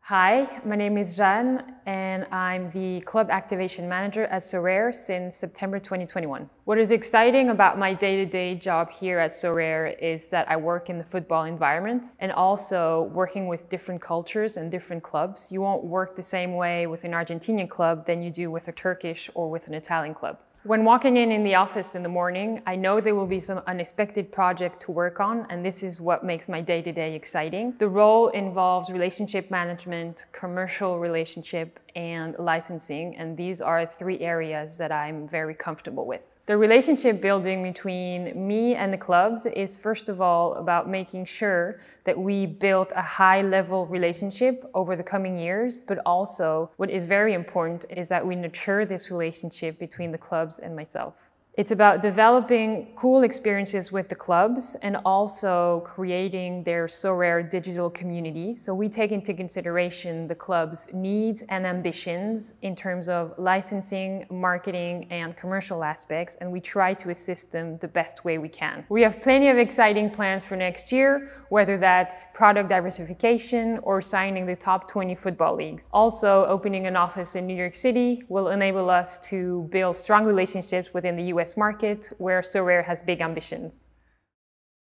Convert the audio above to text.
Hi, my name is Jeanne and I'm the Club Activation Manager at Sorare since September 2021. What is exciting about my day-to-day job here at Sorare is that I work in the football environment and also working with different cultures and different clubs. You won't work the same way with an Argentinian club than you do with a Turkish or with an Italian club. When walking in the office in the morning, I know there will be some unexpected project to work on, and this is what makes my day-to-day exciting. The role involves relationship management, commercial relationship, and licensing, and these are three areas that I'm very comfortable with. The relationship building between me and the clubs is first of all about making sure that we build a high-level relationship over the coming years, but also what is very important is that we nurture this relationship between the clubs and myself. It's about developing cool experiences with the clubs and also creating their Sorare digital community. So we take into consideration the club's needs and ambitions in terms of licensing, marketing, and commercial aspects, and we try to assist them the best way we can. We have plenty of exciting plans for next year, whether that's product diversification or signing the top 20 football leagues. Also, opening an office in New York City will enable us to build strong relationships within the US market, where Sorare has big ambitions.